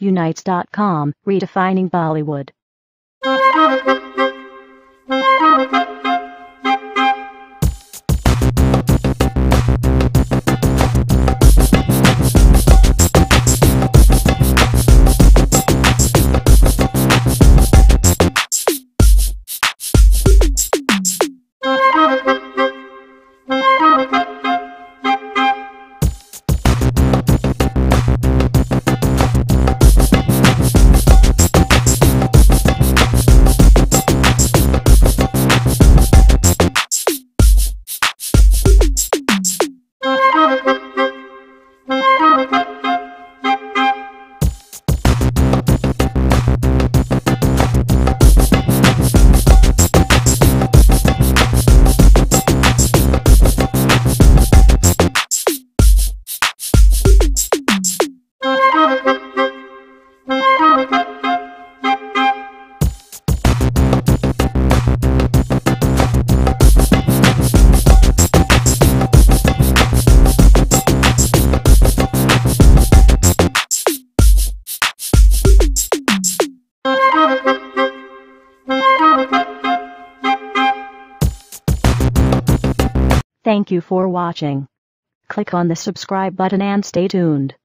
Unites.com, redefining Bollywood. Thank you for watching. Click on the subscribe button and stay tuned.